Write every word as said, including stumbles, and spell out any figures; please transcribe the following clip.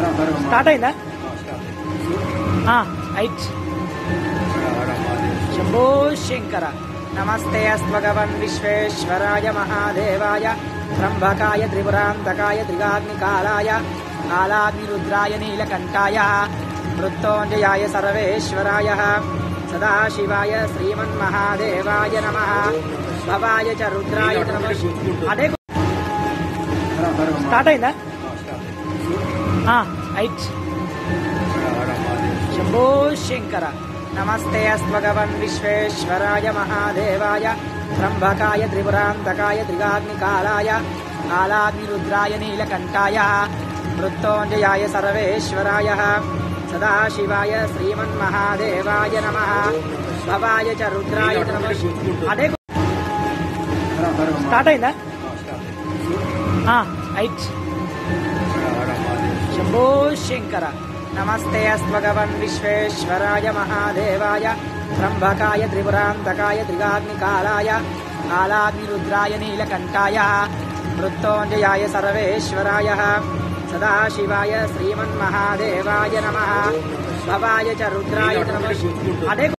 Start అయిందా? Right. Shambho Shankara. నమస్తే అస్మగవన్ విశ్వేశ్వరాయ మహాదేవాయ త్రంబకాయ త్రిపురాంతకాయ త్రిగాగ్నికాలాయ కాలాగ్నిరుద్రాయ నీలకంఠాయ మృత్యోంజయాయ సర్వేశ్వరాయ సదాశివాయ శ్రీమన్మహాదేవాయ నమః. భవాయ చ రుద్రాయ నమః. అదే స్టార్ట్ అయిందా? రైట్. శంభో శంకర. నమస్తే అస్మగవన్ విశ్వేశ్వరాయ మహాదేవాయ త్రంబకాయ త్రిపురాంతకాయ త్రిగాగ్నికాలాయ కాలాగ్నిరుద్రాయ నీలకంఠాయ మృత్యోంజయాయ సర్వేశ్వరాయ సదాశివాయ శ్రీమన్మహాదేవాయ నమః. భవాయ చ రుద్రాయ నమః. అదే స్టార్ట్ అయిందా? రైట్. శంభో శంకర. నమస్తే అస్మగవన్ విశ్వేశ్వరాయ మహాదేవాయ త్రంబకాయ త్రిపురాంతకాయ త్రిగాగ్నికాలాయ కాలాగ్నిరుద్రాయ నీలకంఠాయ మృత్యోంజయాయ సర్వేశ్వరాయ సదాశివాయ శ్రీమన్మహాదేవాయ నమః. భవాయ చ రుద్రాయ నమః. అదే